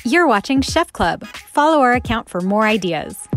You're watching Chef Club. Follow our account for more ideas.